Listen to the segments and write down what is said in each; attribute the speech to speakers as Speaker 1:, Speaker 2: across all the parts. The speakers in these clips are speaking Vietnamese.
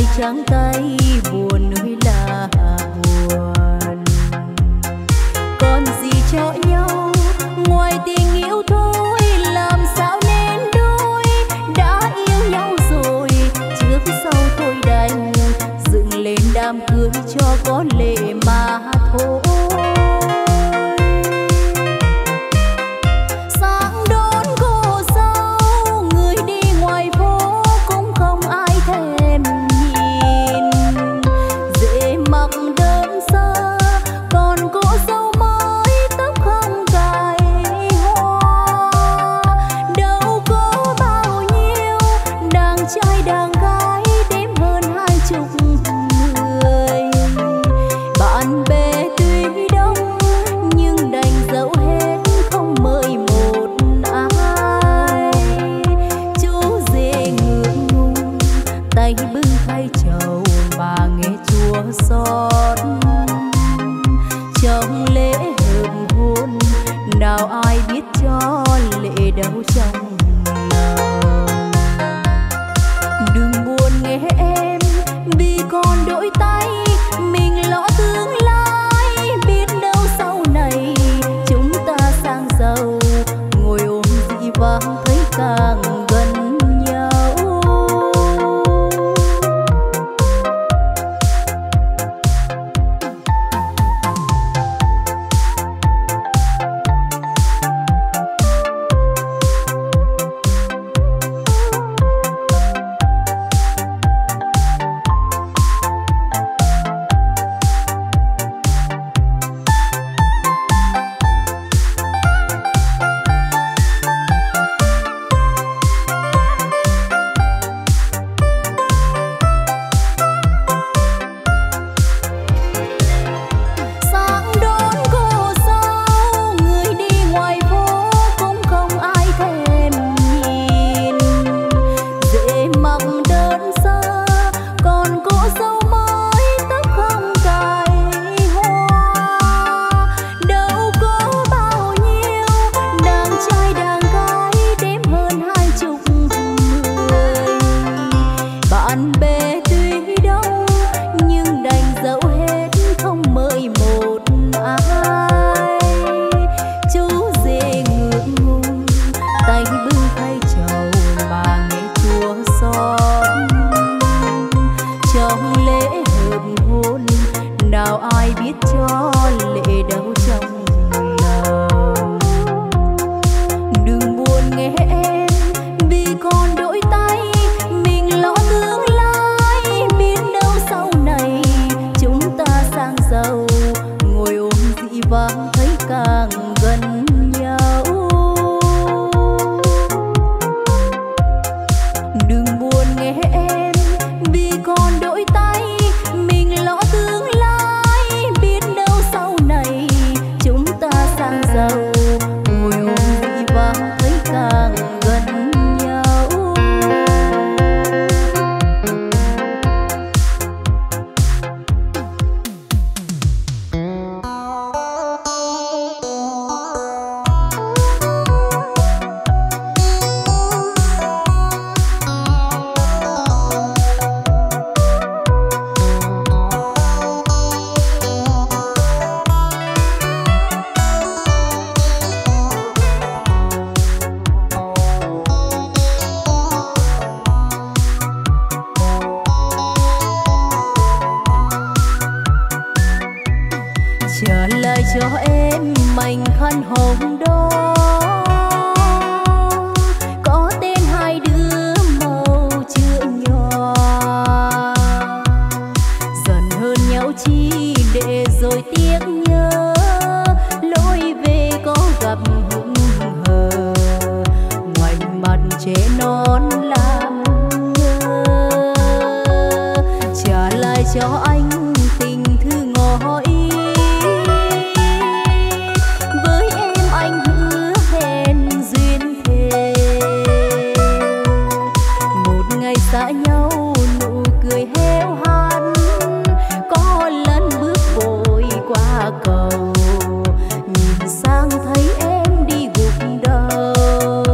Speaker 1: trắng tay buồn ơi là buồn. Còn gì cho nhau ngoài tình yêu thôi, làm sao nên đôi đã yêu nhau rồi. Trước sau thôi đành dựng lên đám cưới cho có lệ mà thôi.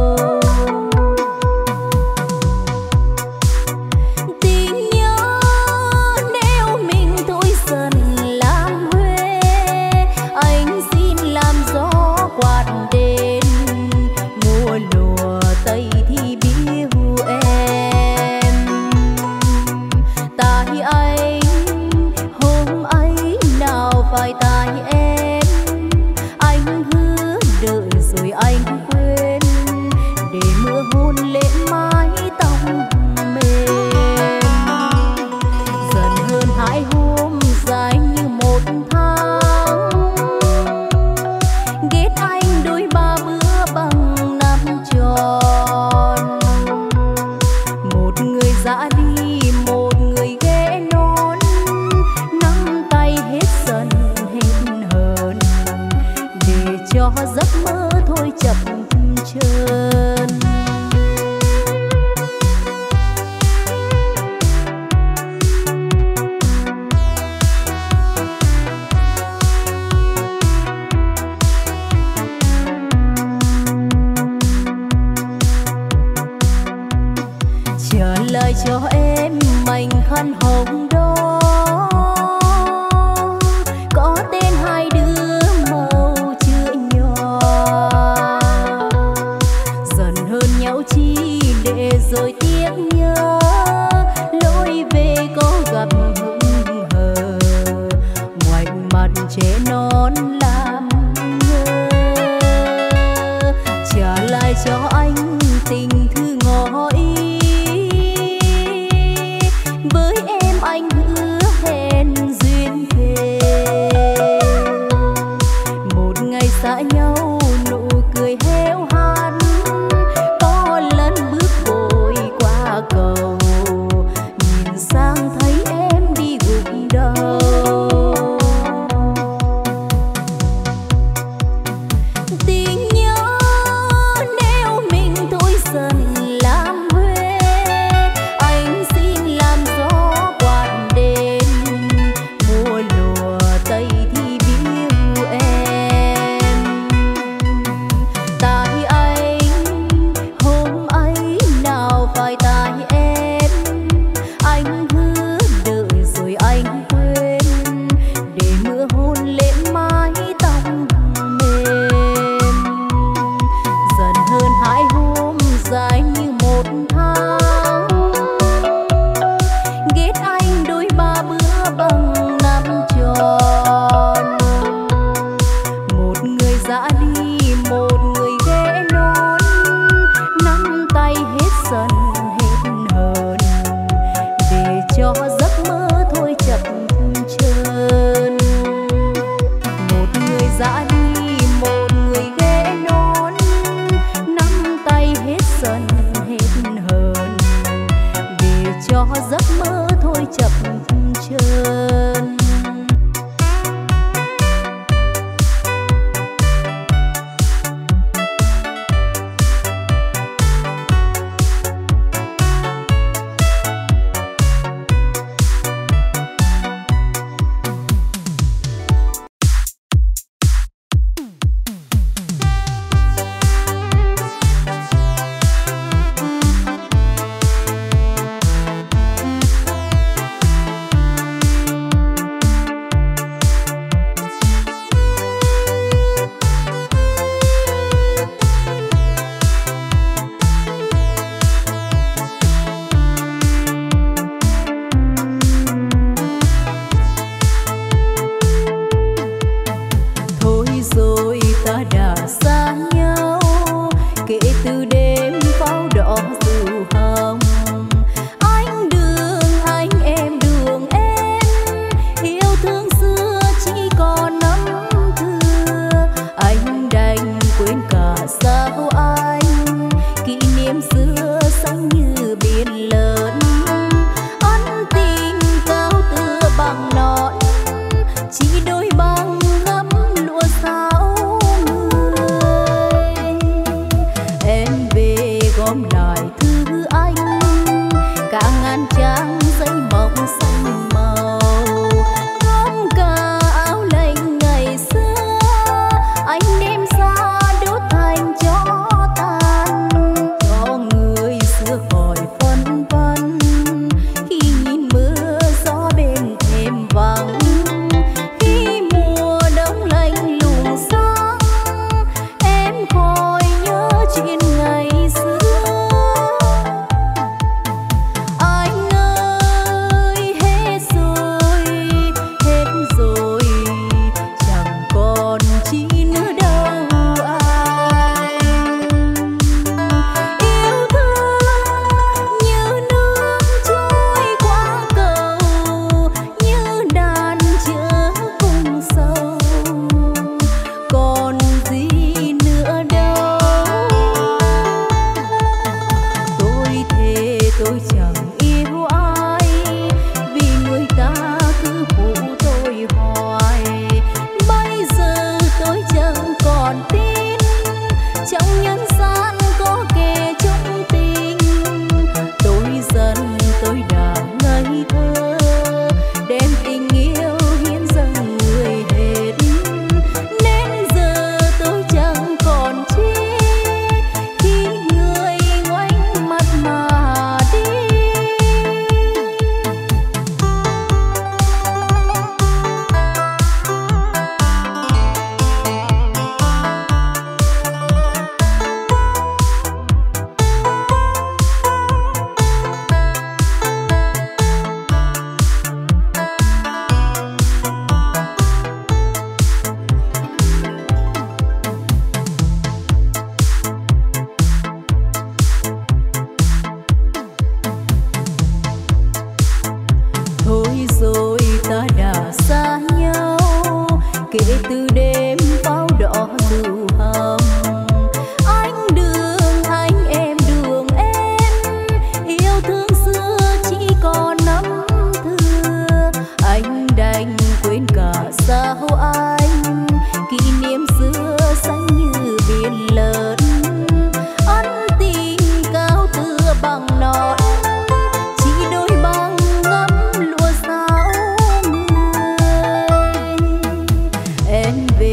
Speaker 1: Tình nhớ anh hôm ấy nào phải tại em, anh hứa đợi rồi anh quên để mưa hôn lên mái tóc mềm. Dần hơn 2 hôm dài như 1 tháng, ghét anh đôi 3 bữa bằng 5 tròn. Một người dã đi, một người ghé nón, nắm tay hết dần hết hờn để cho giấc mơ thôi chập chờn. Trả lời cho em mảnh khăn hồng đó, có tên 2 đứa màu chữ nhỏ. Dần hơn nhau chi để rồi tiếc nhớ, lối về có gặp hững hờ, ngoảnh mặt trẻ non làm ngơ. Trả lại cho anh tình thư ngỏ ý, với em anh hứa hẹn duyên thề. Một ngày xa nhau nụ cười héo hắt, có lần bước vội qua cầu, nhìn sang thấy em đi gục đầu. Tình nhớ nếu mình thôi dần làm huê, anh xin làm gió quạt đêm, mùa lùa tây thì biêu em. Tại anh hôm ấy nào phải tại em, anh hứa đợi rồi anh quên để mưa hôn lên mái tóc mềm. Dần hơn 2 hôm dài như 1 tháng, ghét anh đôi 3 bữa bằng 5 tròn. Một người dã đi, một người ghé nón, nắm tay hết dần hết hờn để cho giấc mơ thôi chập chờn. Một người dã đi, một người ghé nón, nắm tay hết dần hết hờn để cho giấc mơ thôi chập chờn. kể từ đêm pháo đỏ rượu hồng. Anh đường em, yêu thương xưa chỉ còn năm thưa. Anh đành quên cả sao anh, kỷ niệm xưa xanh như biển lớn. Ân tình cao tựa bằng nói, chỉ đôi băng ngắm lụa sao người. Em về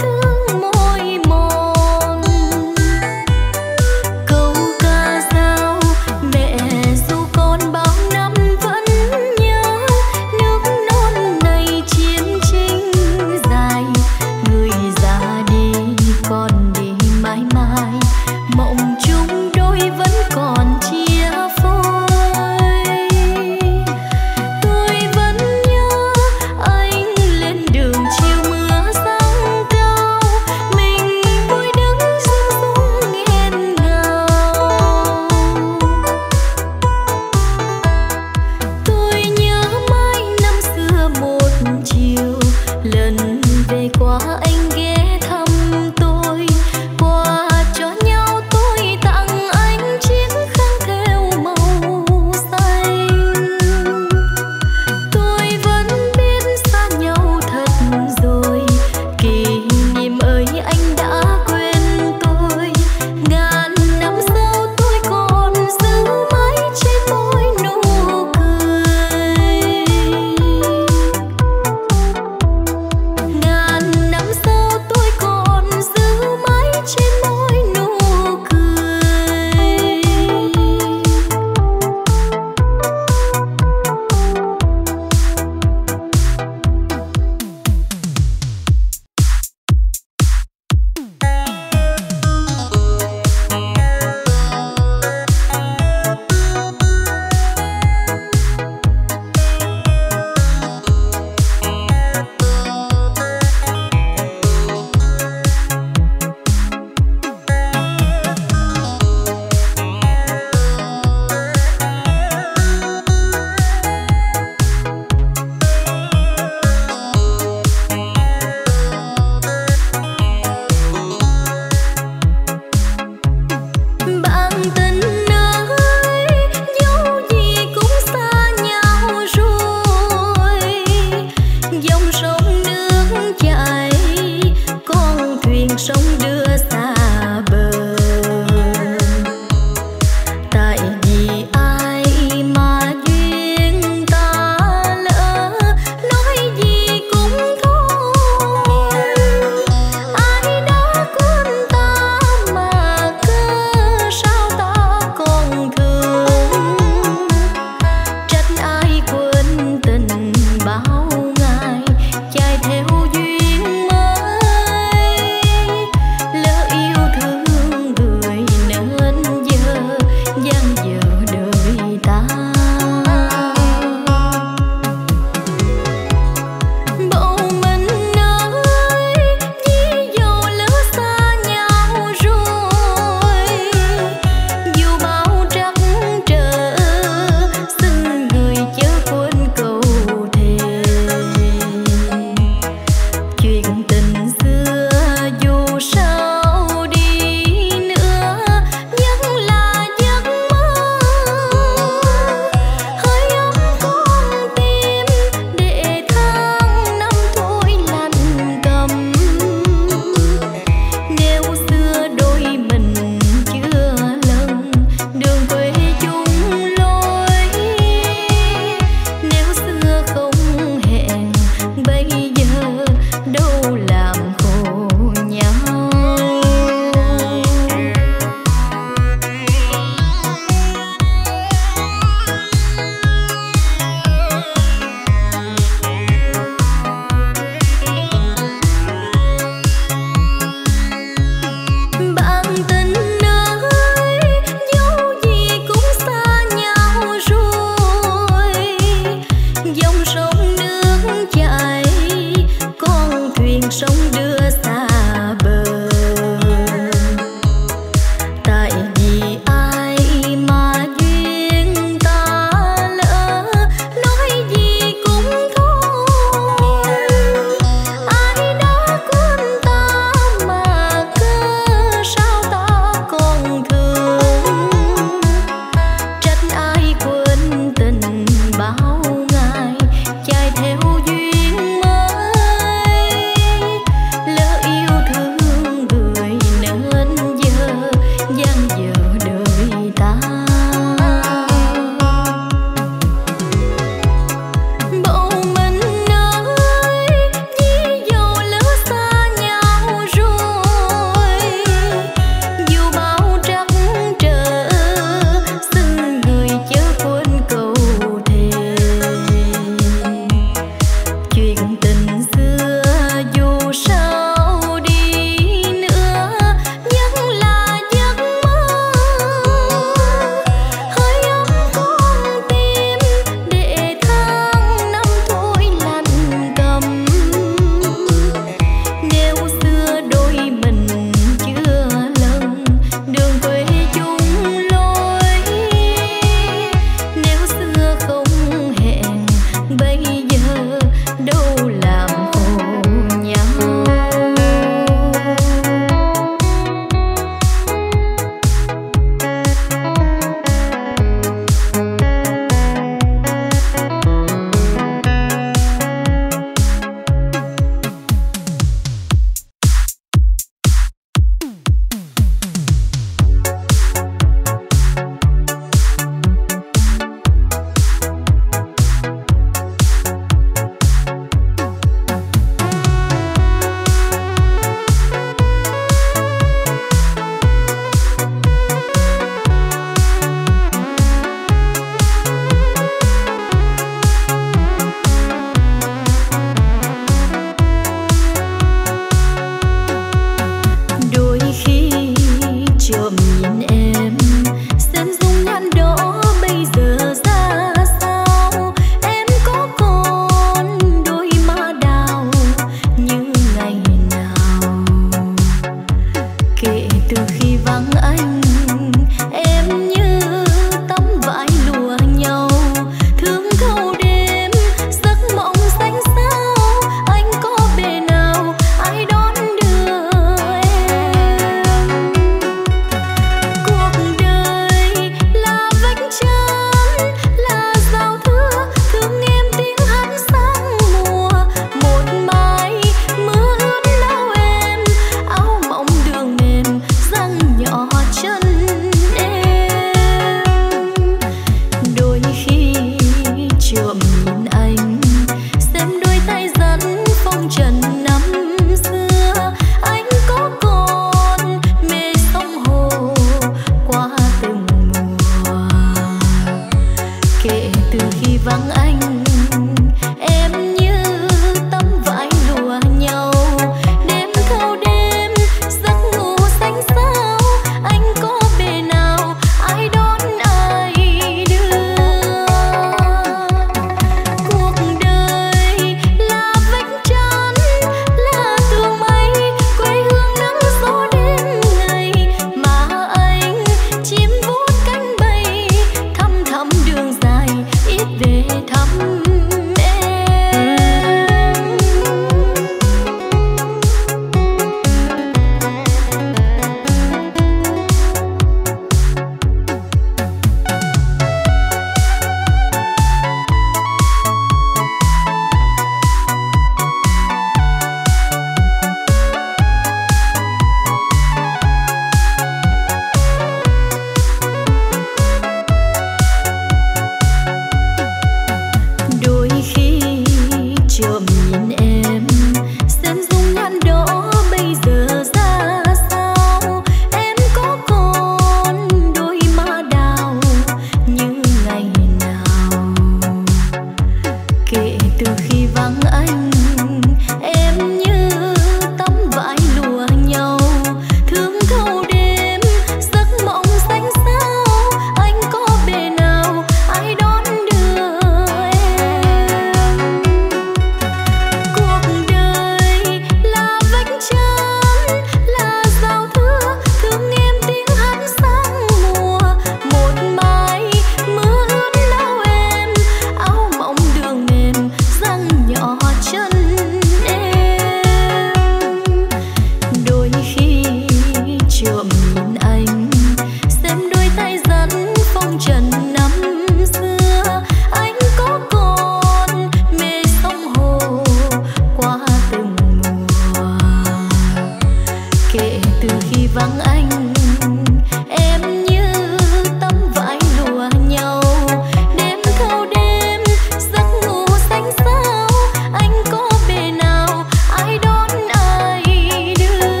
Speaker 1: từ khi vắng anh. Em như tấm vải lụa nhau, đêm thâu đêm giấc ngủ xanh xao. Anh có bề nào ai đón ai đưa.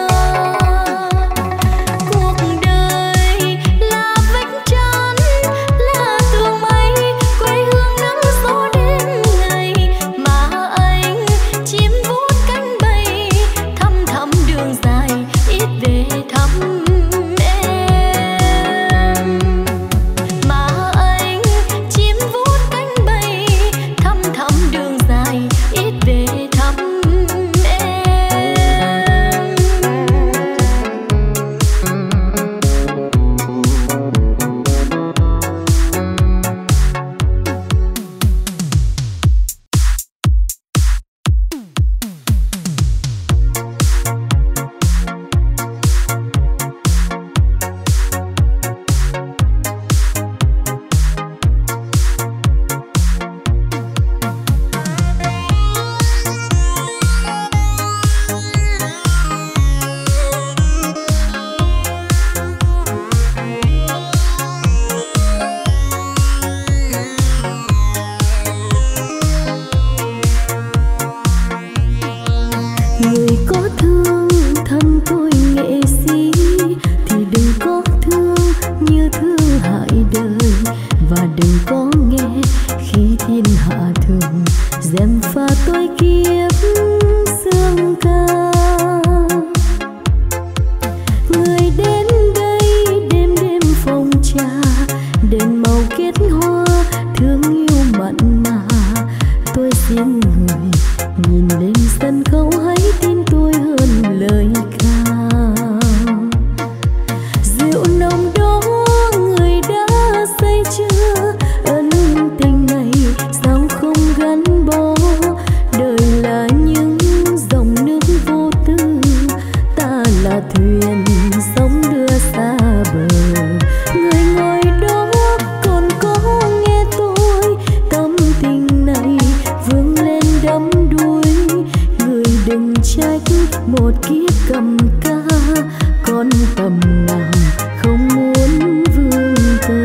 Speaker 1: Cuộc đời là vách trán, là tường mây, quê hương nắng gió đêm ngày. Mà anh chim vút cánh bay, thăm thăm đường dài ít về thăm em. Mà anh chim vút cánh bay, thăm thăm đường dài ít về thăm em. Người có thương thân tôi nghệ sĩ thì đừng có thương như thương hại đời, và đừng có nghe khi thiên hạ thường gièm pha tôi kiếp sương ca. Người đến đây đêm đêm phòng trà, đèn màu kết hoa thương yêu mặn mà. Tôi xin người nhìn lên sân khấu, hãy tin tôi hơn lời ca. Rượu nồng đó người đã say chưa, ân tình này sao không gắn bó. Đời là những dòng nước vô tư, ta là thuyền sóng đưa xa bờ. Người ngồi đó còn có nghe tôi, tâm tình này vươn lên đắm đuối. Người đừng trách một kiếp cầm ca, con tầm nào không muốn vương tơ.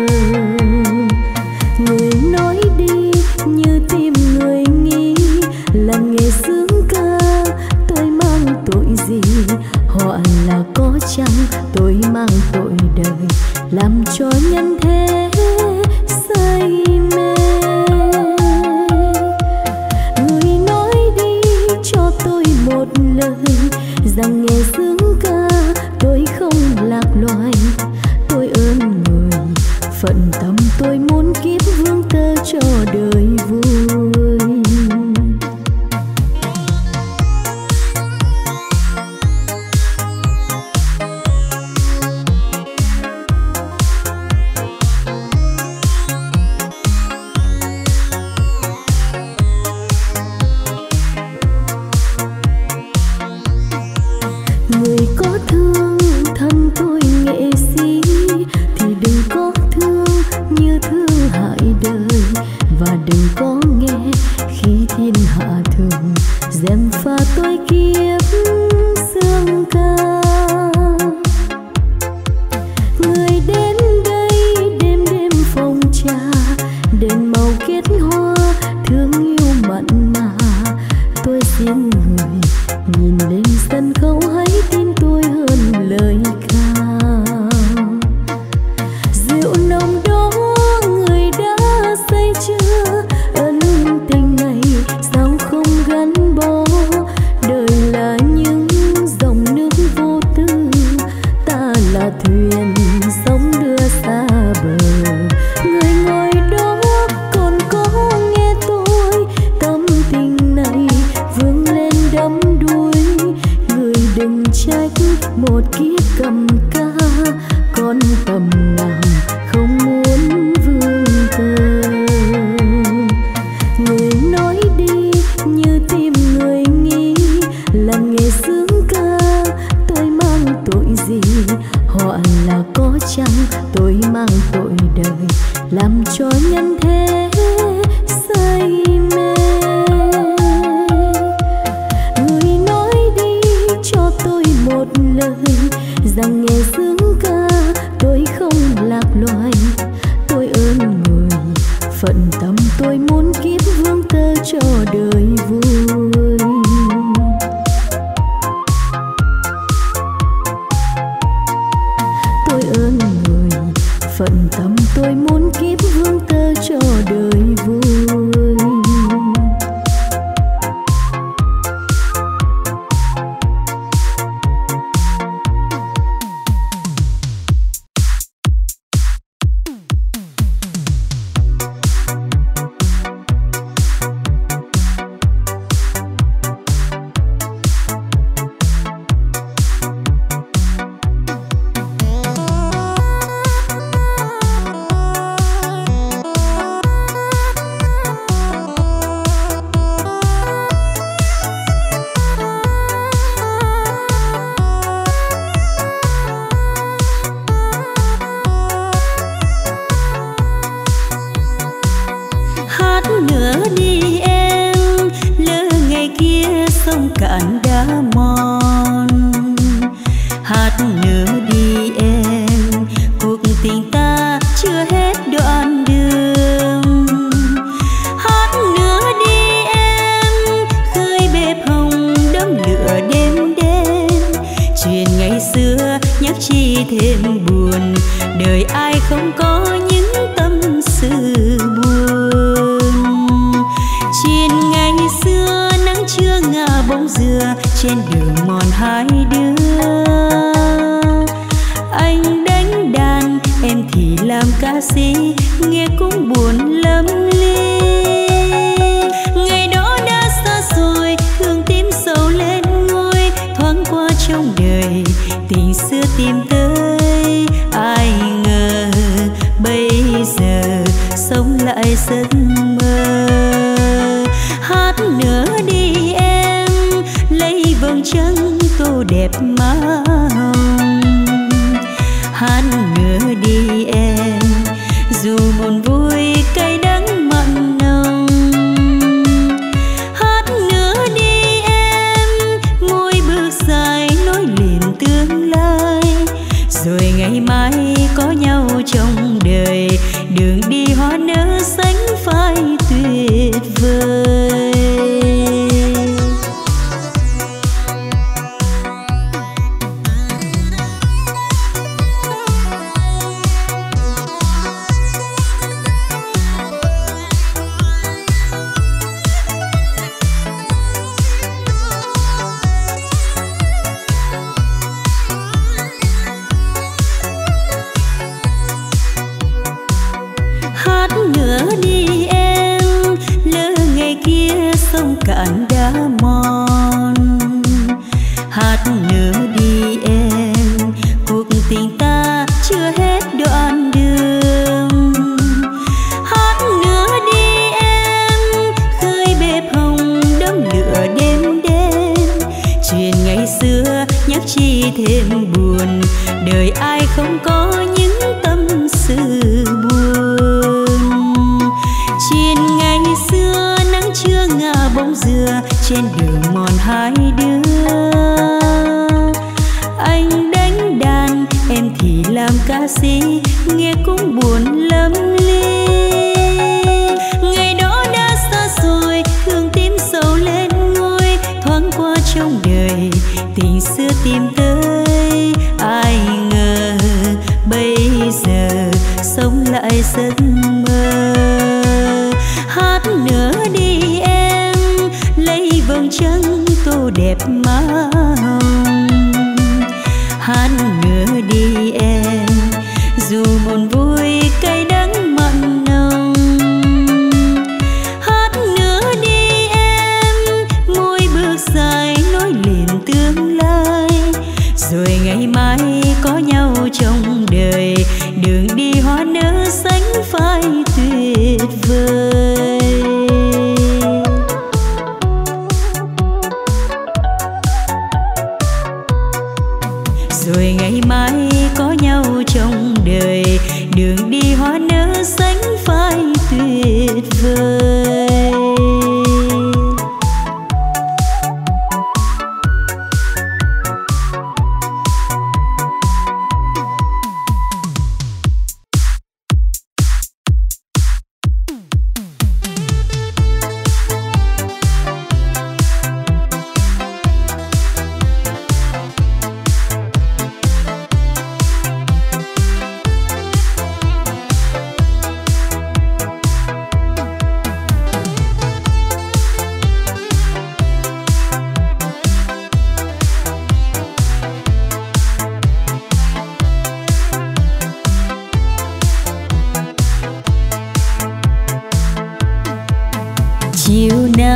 Speaker 1: Người nói đi như tim người nghĩ, là nghề sướng ca tôi mang tội gì. Họ là có chăng tôi mang tội đời, làm cho nhân thế say mê. Người nói đi cho tôi một lời, rằng nghề sướng ca tôi không lạc loài. Tôi ơn người phận tâm, tôi muốn kiếp vương tơ cho đời vui. Người có thương thân tôi nghệ sĩ thì đừng có thương như thương hại đời, và đừng có nghe khi thiên hạ thường gièm pha tôi kiếp sương ca. Người đến đây đêm đêm phòng trà, đèn màu kết hoa thương yêu mặn mà. Tôi xin người nhìn lên sân khấu, hãy tin tôi hơn lời ca. Rượu nồng đó người đã say chưa, ân tình này sao không gắn bó. Đời là những dòng nước vô tư, ta là thuyền sóng đưa xa bờ. Người ngồi đó còn có nghe tôi, tâm tình này vươn lên đắm đuối. Người đừng trách một kiếp cầm ca, con tầm nào không muốn vương tơ. Người nói đi như tim người nghĩ, là nghề sướng ca tôi mang tội gì. Họ là có chăng tôi mang tội đời, làm cho nhân thế say mê. Người nói đi cho tôi một một lời rằng nghe sướng ca tôi không lạc loài. Tôi ơn người phận tâm tôi muốn kiếp vương tơ cho đời vui. Tôi ơn người phận tâm tôi muốn kiếp vương tơ cho đời vui.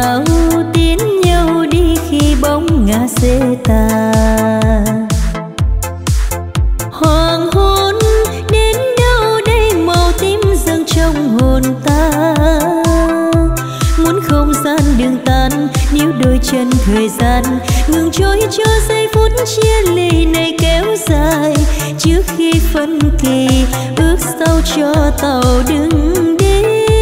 Speaker 1: nào tiến nhau đi khi bóng ngã xê tà. Hoàng hôn đến đâu đây màu tím dâng trong hồn ta. Muốn không gian đừng tan, níu đôi chân thời gian ngừng trôi cho giây phút chia ly này kéo dài. Trước khi phân kỳ ước sao cho tàu đừng đi.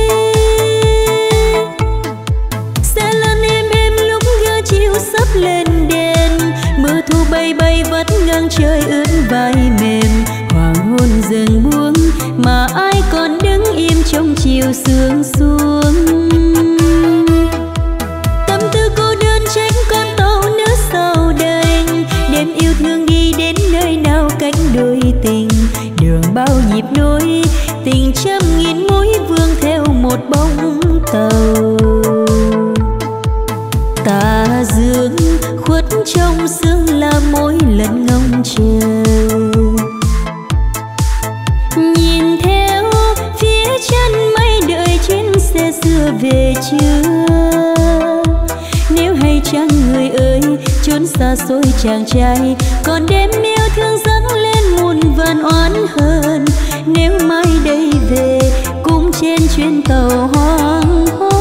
Speaker 1: Sẽ lần em lúc gơ chiều sắp lên đèn. Mưa thu bay bay vắt ngang trời ướt vai mềm. Hoàng hôn dần buông mà ai còn đứng im trong chiều sương xuống. Tâm tư cô đơn trách con tàu nước sau đành. Đêm yêu thương đi đến nơi nào cánh đôi tình. Đường bao nhịp nối tình trăm nghìn mối vương theo một bóng tàu. Tà dương khuất trong sương là mỗi lần ngóng chờ. Nhìn theo phía chân mây đợi chuyến xe xưa về chưa. Nếu hay chăng người ơi trốn xa xôi chàng trai. Còn đêm yêu thương dâng lên muôn vàn oán hờn. Nếu mai đây về cũng trên chuyến tàu hoang hôn.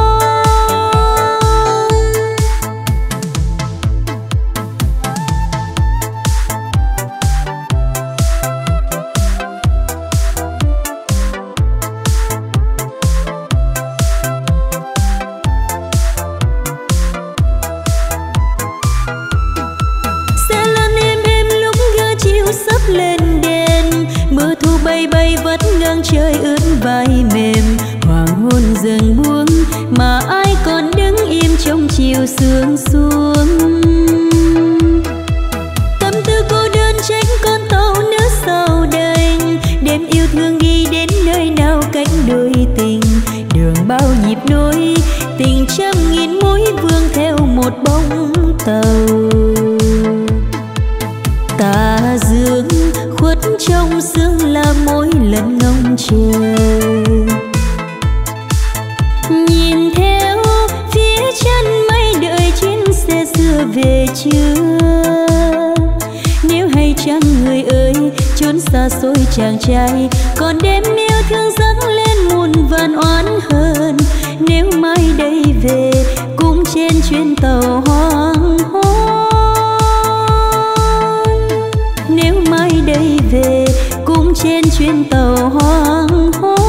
Speaker 1: Lên đèn mưa thu bay bay vắt ngang trời ướt vai mềm. Hoàng hôn dần buông mà ai còn đứng im trong chiều sương xuống. Tâm tư cô đơn trách con tàu nước sau đành. Đêm yêu thương đi đến nơi nào cánh đôi tình. Đường bao nhịp nối tình trăm nghìn mối vương theo một bóng tàu. Tà dương khuất trong sương là mỗi lần ngóng chờ. Nhìn theo phía chân mây đợi chuyến xe xưa về chưa. Nếu hay chăng người ơi trốn xa xôi chàng trai. Còn đêm yêu thương dâng lên muôn vàn oán hờn. Nếu mai đây về cũng trên chuyến tàu hoang hôn. Nếu mai đây về cũng trên chuyến tàu hoang hôn.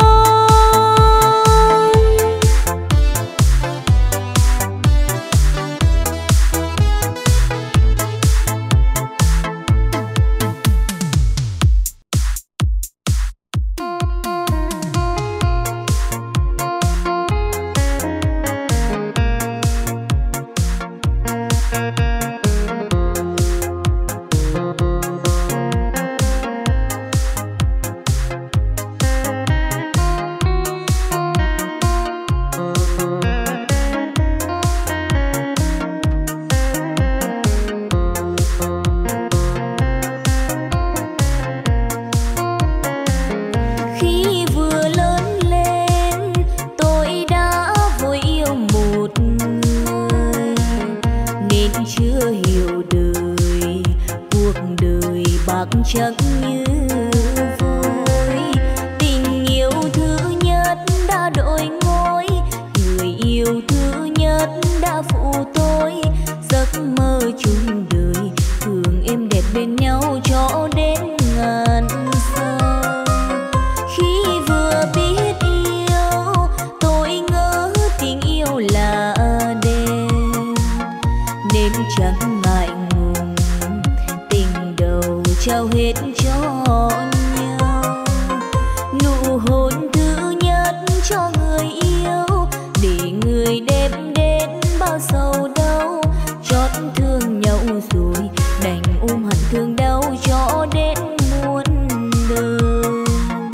Speaker 2: Chẳng như vôi tình yêu thứ nhất đã đổi ngôi. Người yêu thứ nhất đã phụ tôi. Giấc mơ chung đời thường êm đẹp bên nhau cho đến ngàn sao. Khi vừa biết yêu tôi ngỡ tình yêu là đêm. Nên chẳng ngại ngùng tình đầu trao hết cho nhau. Nụ hôn thứ nhất cho người yêu để người đem đến bao sầu đau. Chót thương nhau rồi đành ôm hận thương đau cho đến muôn đời.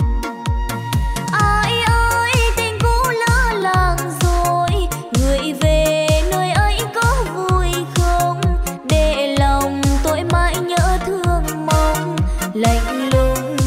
Speaker 2: Ai ơi tình cũ lỡ làng rồi. Người về nơi ấy có vui không? Để lòng tôi mãi nhớ thương mong lạnh lùng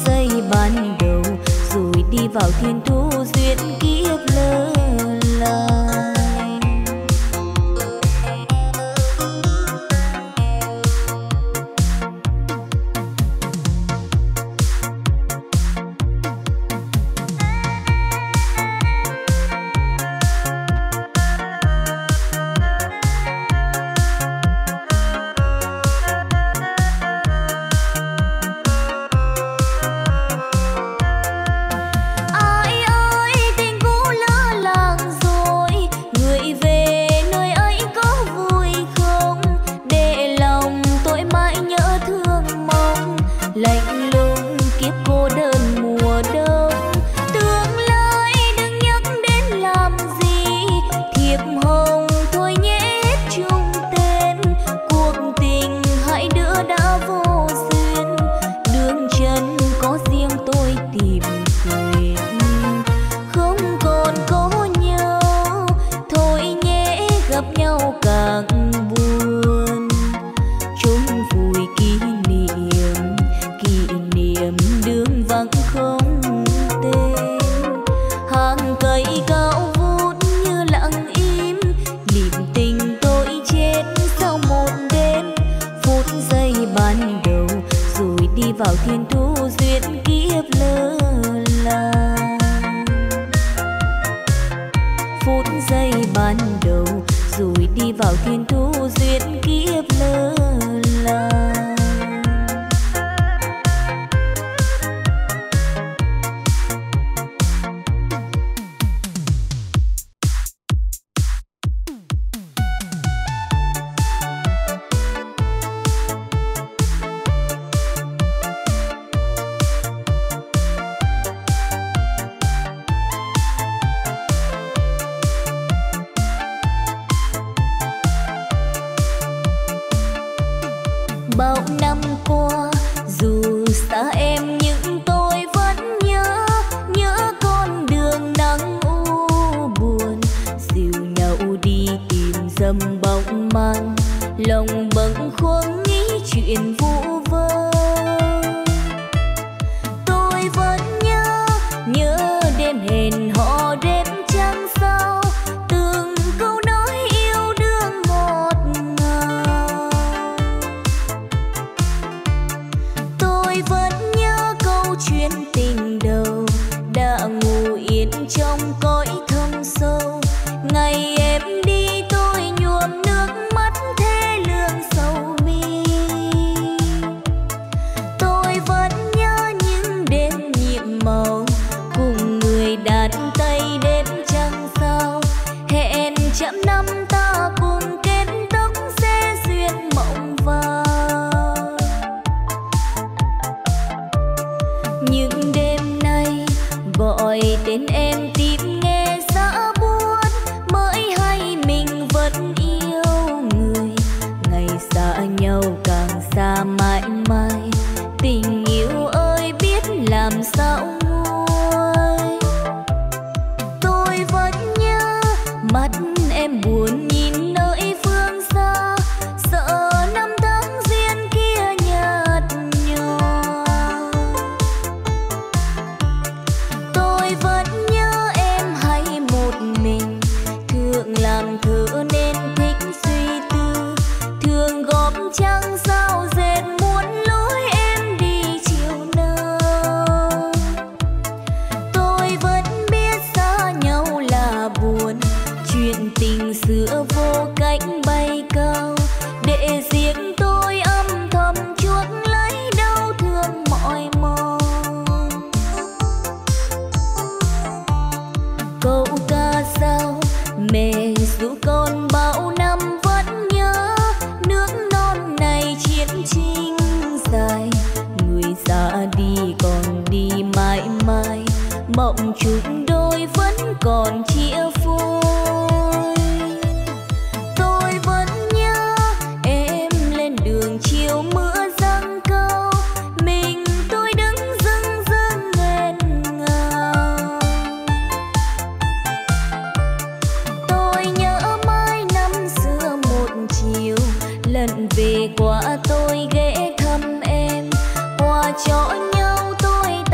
Speaker 2: giây ban đầu rồi đi vào thiên thu duyên kiếp lơ là. Bao năm qua dù xa em nhưng tôi vẫn nhớ con đường nắng u buồn, dìu nhau đi tìm dầm bóng màn, lòng bâng khuâng nghĩ chuyện vu vơ. Tôi vẫn nhớ đêm hẹn hò đêm trăng sao, từng câu nói yêu đương ngọt ngào. Tôi vẫn nhớ câu chuyện tình đầu đã ngủ yên trong cõi thâm sâu. Ngày em đi tôi nhuộm nước mắt thê lương sầu mi. Tôi vẫn nhớ những đêm nhiệm màu cùng người đàn tay đêm trăng sao. Hẹn trăm năm ta cùng kết tóc sẽ duyên mộng vàng. Những đêm nay gọi tên em tìm nghe xa buốt, mới hay mình vẫn yêu người. Ngày xa nhau càng xa mãi mãi, tình yêu ơi biết làm sao nguôi. Tôi vẫn nhớ mắt em buồn nhìn nơi phương xa, sợ năm tháng duyên kia nhạt nhòa. Tôi vẫn nhớ em hay một mình, thường làm thơ nên thích suy tư, thường góp trăng sao dệt muốn lối em đi chiều nào. Tôi vẫn biết xa nhau là buồn, chuyện tình xưa vô cách bay cao, để riêng tôi âm thầm chuốc lấy đau thương mỏi mòn. Câu ca sao mẹ ru con bao năm vẫn nhớ, nước non này chiến tranh dài, người ra đi còn đi mãi mãi, mộng chúng đôi vẫn còn chia phôi. Tôi vẫn nhớ em lên đường chiều mưa giăng cao, mình tôi đứng dưng dưng nghẹn ngào. Tôi nhớ mãi năm xưa một chiều, lần về qua tôi ghé thăm em, quà cho nhau tôi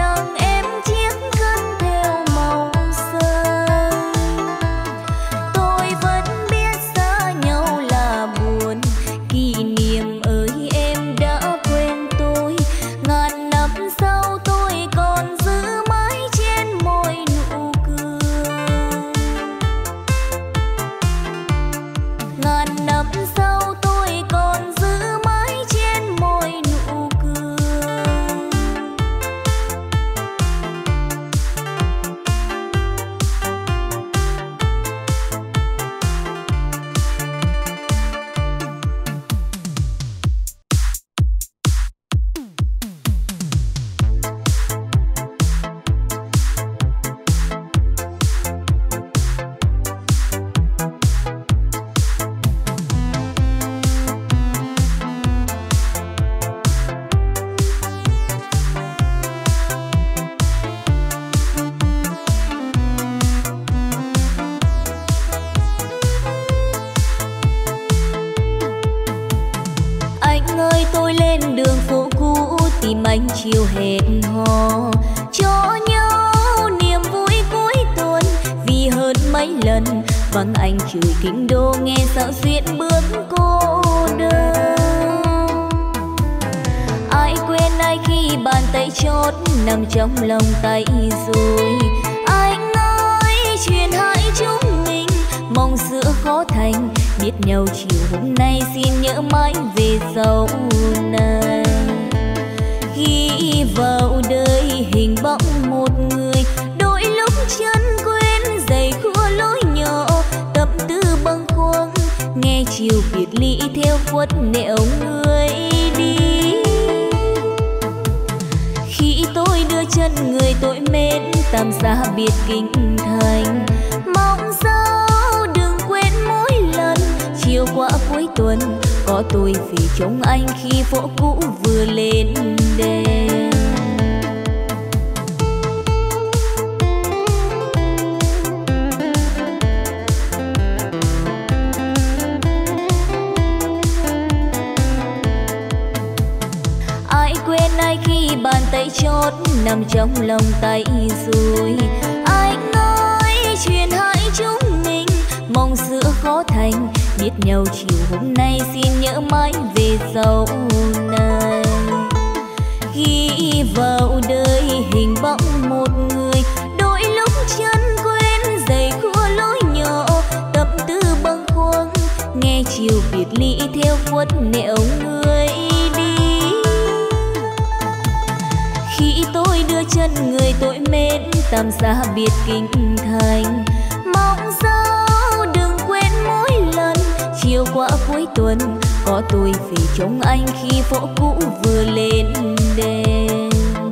Speaker 2: chiều hẹn hò cho nhau niềm vui cuối tuần. Vì hơn mấy lần vắng anh trời kinh đô, nghe sao duyên bước cô đơn. Ai quên ai khi bàn tay chót nằm trong lòng tay rồi. Anh ơi chuyện hai chúng mình mong giữa khó thành, biết nhau chiều hôm nay xin nhớ mãi về sau này. Ghi vào đời hình bóng một người, đôi lúc chân quên giày khua lối nhỏ, tâm tư bâng khuâng nghe chiều biệt ly theo khuất nẻo người đi. Khi tôi đưa chân người tôi mến tạm xa biệt kinh thành, mong sao đừng quên mỗi lần chiều qua cuối tuần có tôi về trông anh khi phố cũ vừa lên đèn. Ai quên ai khi bàn tay chót nằm trong lòng tay rồi. Anh ơi chuyện hai chúng mình mong giữa khó thành, biết nhau chiều hôm nay xin nhớ mãi về sau này. Ghi vào đời hình bóng một người, đôi lúc chân quên giày khua lối nhỏ, tâm tư bâng khuâng nghe chiều biệt ly theo khuất nẻo người đi. Khi tôi đưa chân người tôi mến tạm xa biệt kinh thành, mong sao đừng quên mỗi lần chiều qua cuối tuần có tôi về trông anh khi phố cũ vừa lên đèn.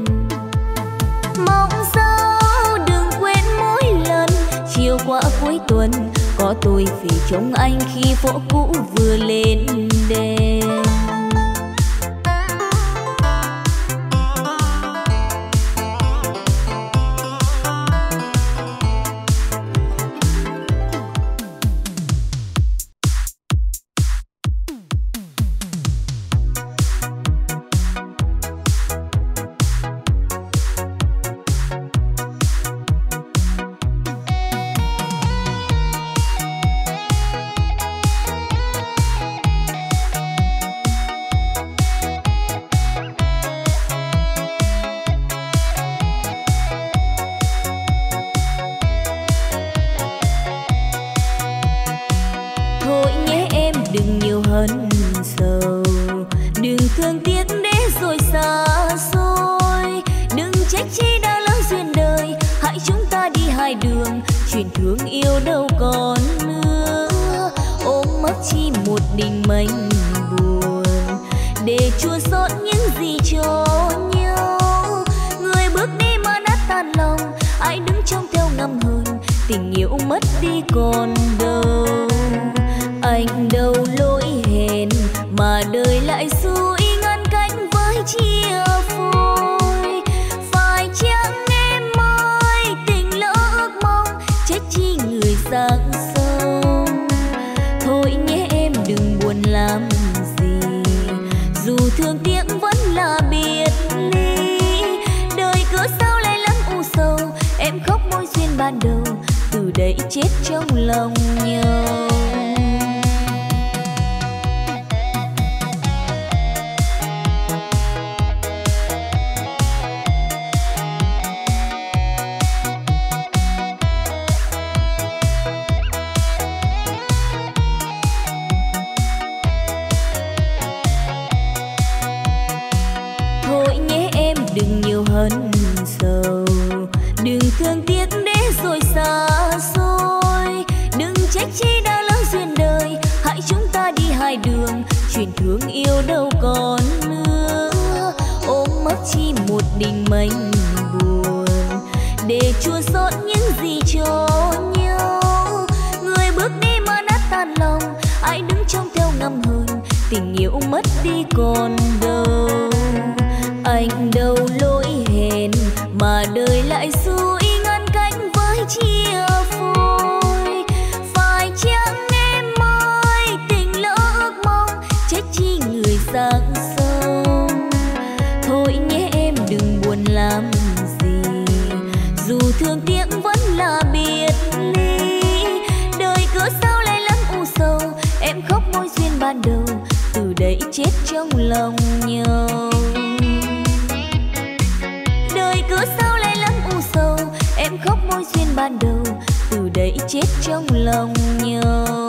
Speaker 2: Mong sao đừng quên mỗi lần chiều qua cuối tuần có tôi về trông anh khi phố cũ vừa lên đèn. Thôi nhé em đừng thương tiếc vẫn là biệt ly. Đời cứ sao lại lắm u sầu, em khóc môi duyên ban đầu, từ đây chết trong lòng nhau. Đời cứ sao lại lắm u sầu, em khóc môi duyên ban đầu, từ đây chết trong lòng nhau.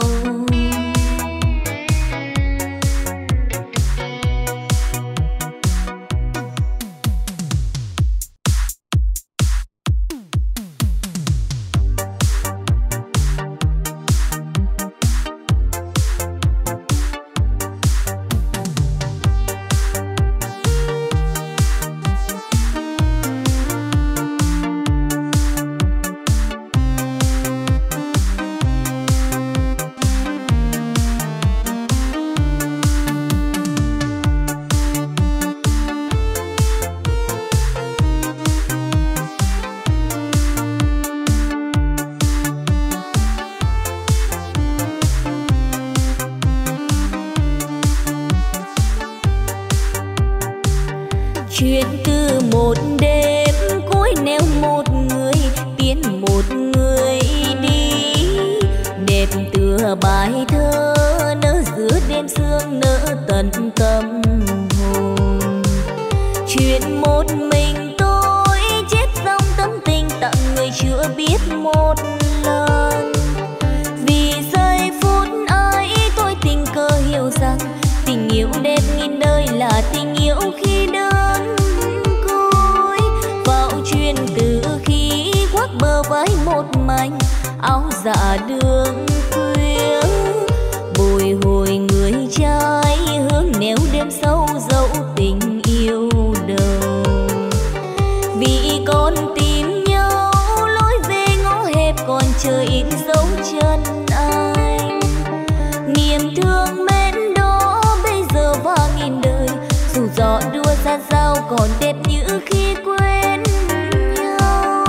Speaker 2: Chuyện từ một đêm cuối neo một người tiến một người đi, đẹp tựa bài thơ nở giữa đêm sương nở tận tâm hồn. Chuyện một mình tôi chết trong tâm tình tặng người chưa biết một lần. Vì giây phút ấy tôi tình cờ hiểu rằng tình yêu đẹp nghìn đời là tình yêu khi đơn côi. Vào chuyện từ khi khoác bờ vai một mảnh áo dạ đường khuya, bồi hồi người trai hướng nẻo đêm sâu dẫu tình yêu đầu. Vì con tìm nhau lối về ngõ hẹp còn chờ in dấu chân anh. Niềm thương mến đó bây giờ và nghìn đời, dù gió đua ra sao còn đẹp như khi quen nhau.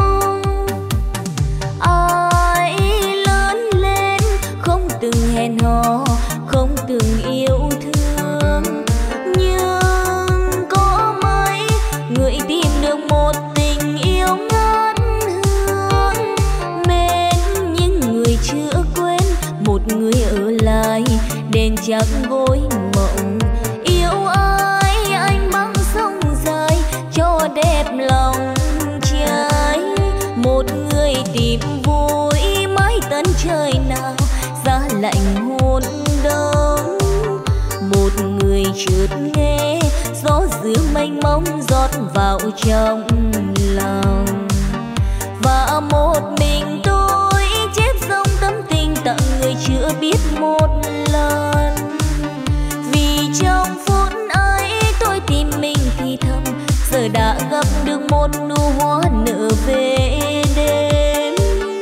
Speaker 2: Ai lớn lên không từng hẹn hò, không từng yêu thương, nhưng có mấy người tìm được một tình yêu ngát hương. Mến những người chưa quên, một người ở lại đèn trắng gối mộng. Yêu ai anh băng sông dài cho đẹp lòng trai, một người tìm vui mãi tận trời nào giá lạnh hôn đông. Một người chợt nghe gió giữa mênh mông rót vào trong lòng, và một mình tôi chép dòng tâm tình tặng người chưa biết một lần. Vì trong phút ấy tôi tìm mình thì thầm, giờ đã gặp được một nụ hoa nở về đêm.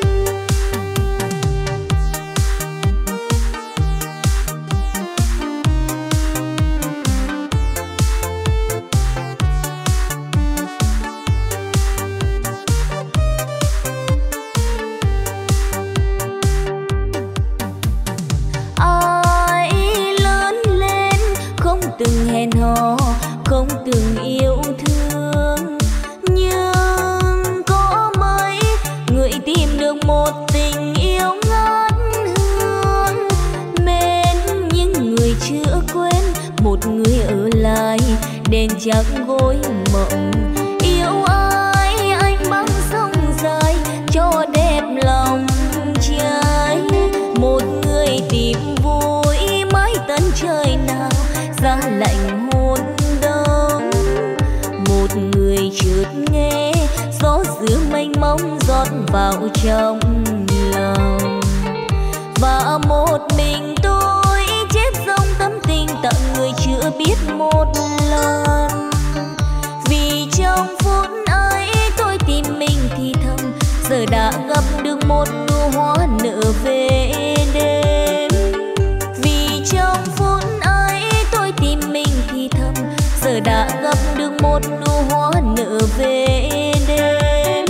Speaker 2: Ai lớn lên không từng hẹn hò, không từng yêu thương, nhưng có mấy người tìm được một tình yêu ngát hương. Mến những người chưa quên, một người ở lại đèn trắng gối mộng. Yêu ai anh băng sông dài cho đẹp lòng trai, một người tìm vui mãi tận trời nào giá lạnh hôn đông. Một người chợt nghe gió giữa mênh mông rót vào trong lòng, và một mình tôi chép dòng tâm tình tặng người chưa biết một lần. Vì trong phút ấy tôi tìm mình thì thầm, giờ đã gặp được một nụ hoa nở về đêm. Vì trong phút ấy tôi tìm mình thì thầm, giờ đã gặp được một nụ hoa nở về đêm.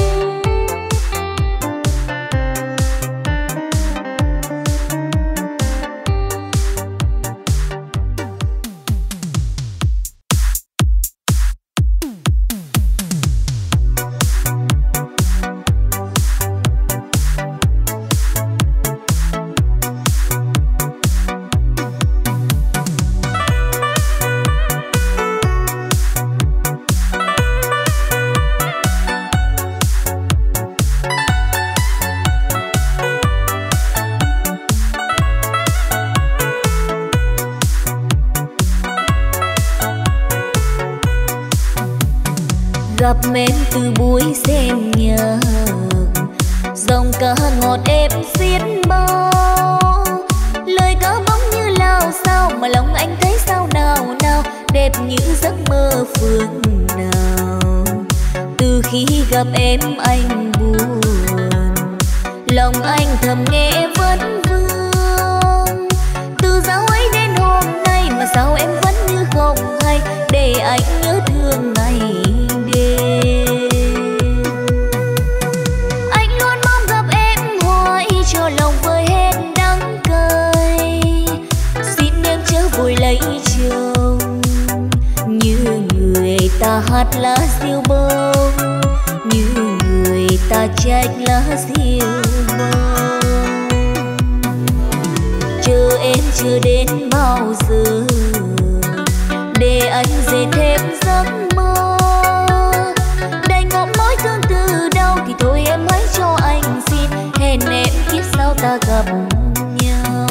Speaker 2: Gặp em từ buổi xem nhạc, dòng ca ngọt êm xiết bao, lời ca bóng như lao sao mà lòng anh thấy sao nào nào, đẹp như giấc mơ phương nào. Từ khi gặp em anh buồn, lòng anh thầm nghe vấn vương. Từ dạo ấy đến hôm nay mà sao em vẫn như không hay, để anh nhớ thương ngày đêm. Anh luôn mong gặp em hoài cho lòng vơi hết đắng cay, xin em chớ vội lấy chồng. Như người ta hát lá diêu bông, như người ta trách lá diêu bông. Chờ em chưa đến bao giờ, để anh dệt thêm giấc mơ. Đành ngậm mối thương từ đâu thì thôi em hãy cho anh xin, hẹn em kiếp sau ta gặp nhau.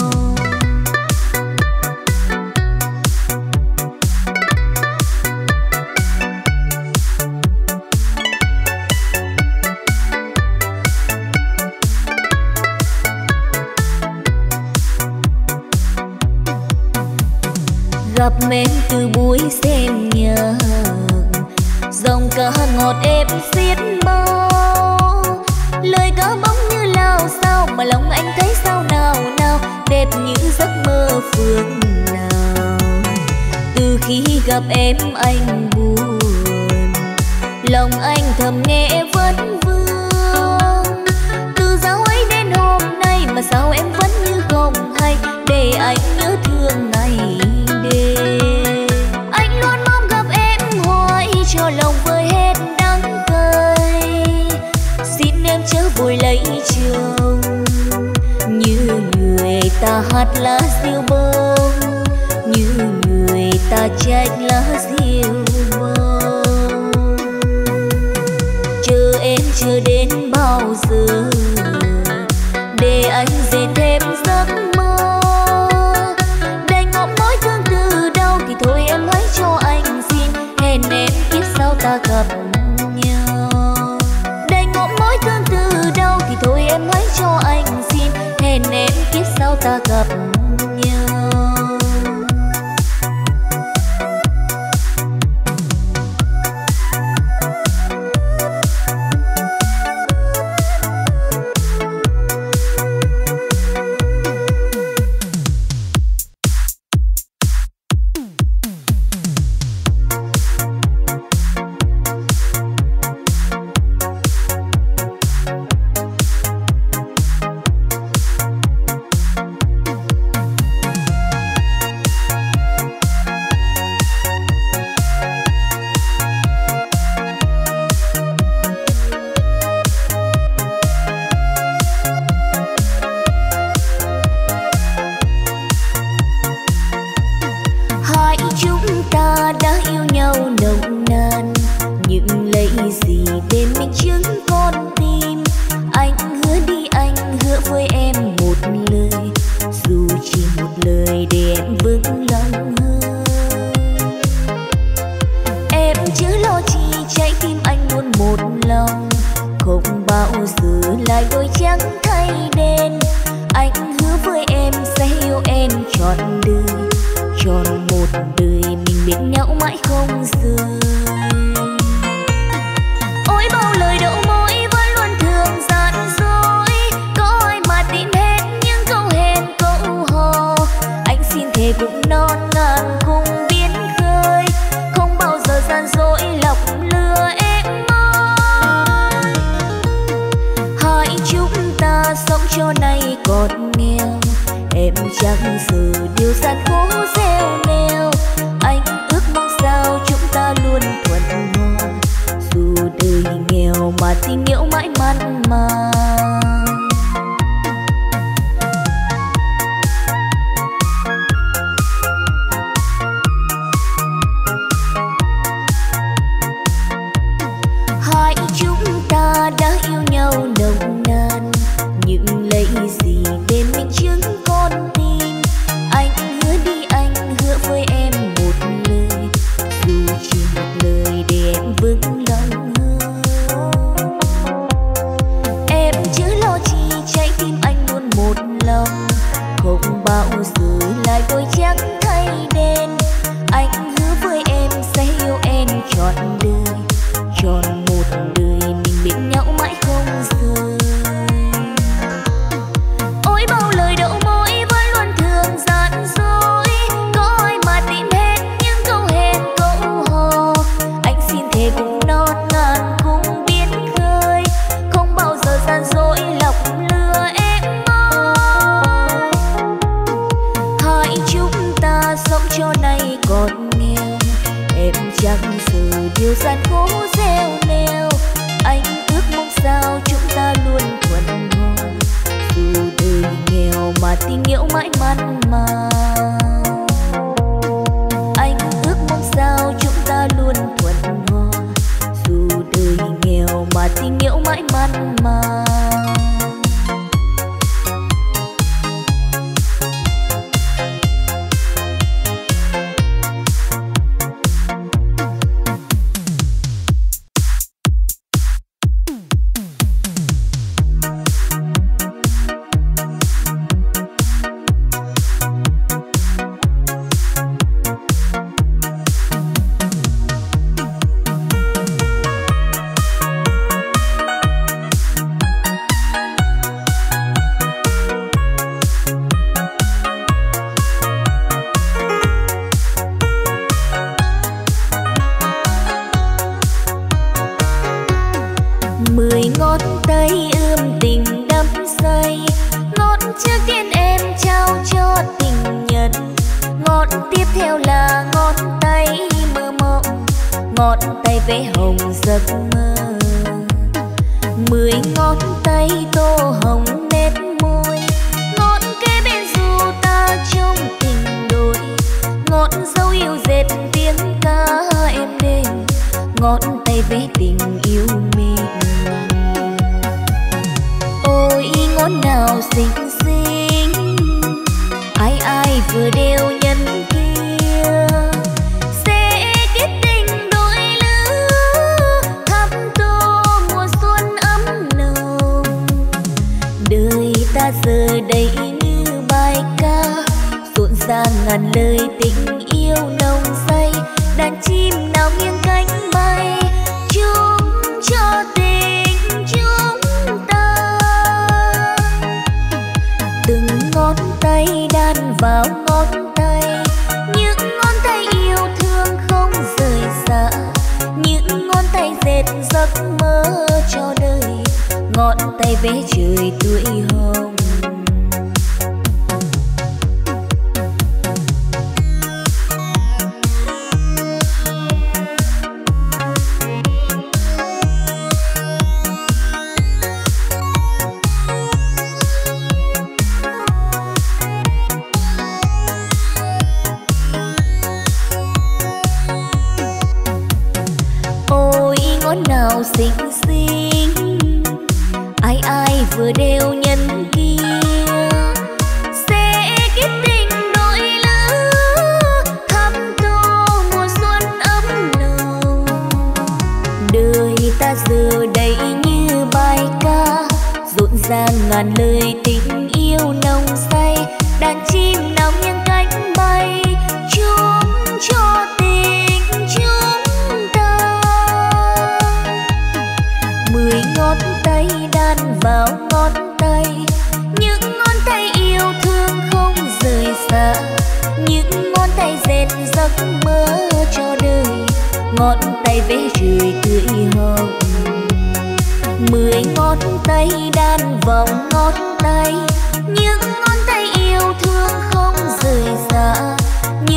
Speaker 2: Gặp em từ buổi xem nhạc, dòng ca ngọt êm xiết bao, lời ca bóng như lao sao mà lòng anh thấy sao nào nào, đẹp như giấc mơ phương nào. Từ khi gặp em anh buồn, lòng anh thầm nghe vấn vương. Từ dạo ấy đến hôm nay mà sao em vẫn như không hay, để anh nhớ thương ngày đêm. Anh luôn mong gặp em hoài cho lòng vơi hết đắng cay, xin em chớ vội lấy chồng. Như người ta hát lá diêu bông, như người ta trách lá diêu bông. Chờ em chưa đến bao giờ, để anh dệt thêm giấc mơ. Đành ngậm mối thương từ đâu thì thôi em hãy cho anh xin, hẹn em kiếp sau ta gặp nhau. Đành ngậm mối thương từ đâu thì thôi em hãy cho anh xin, hẹn em kiếp sau ta gặp nhau. vững lòng. và tình yêu mãi mặn mà.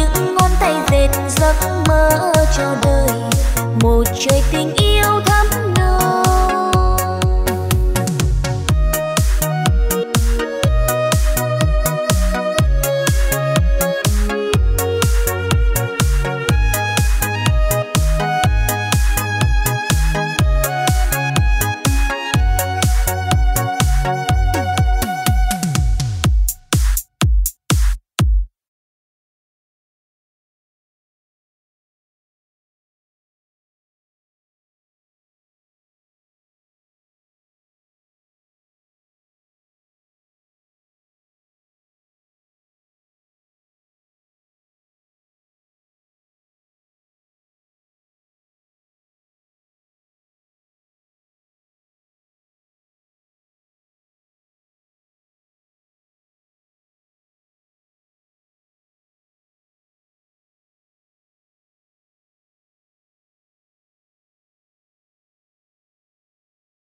Speaker 2: Một trời tình yêu thắm